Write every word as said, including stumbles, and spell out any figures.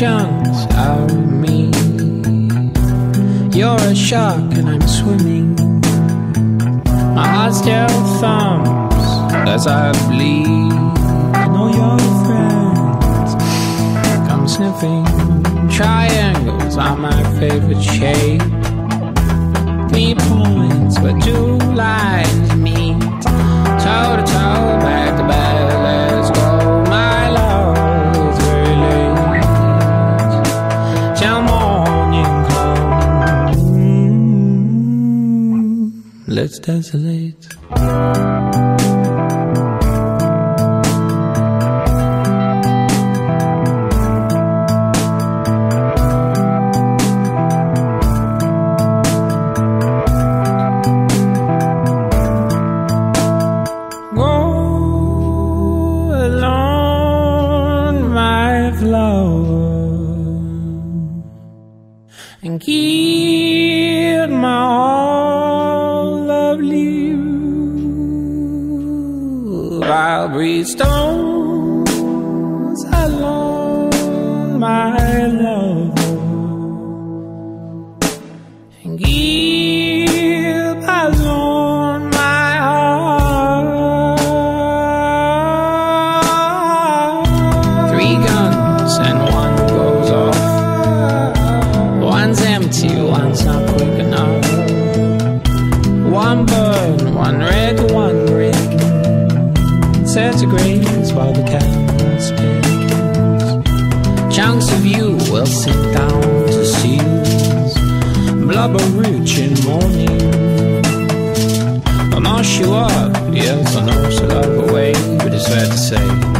chunks out of me. You're a shark and I'm swimming. My heart still thumps as I bleed. And all your friends come sniffing. Triangles are my favorite shape. Three points where two lines meet. Toe to toe, back to back, let's go. My love, it's very late till morning comes. Let's desolate. And keep my all of you. I'll breathe stones alone, my love, and keep alone my heart. Three guns and one goes off. One's empty, one's not quick enough. One burn, one red, one green. Centigrades while the cat spins. Chunks of you will sink down to seals. Blubber rich in morning. I'll mash you up, yes I know, so love away. But it's fair to say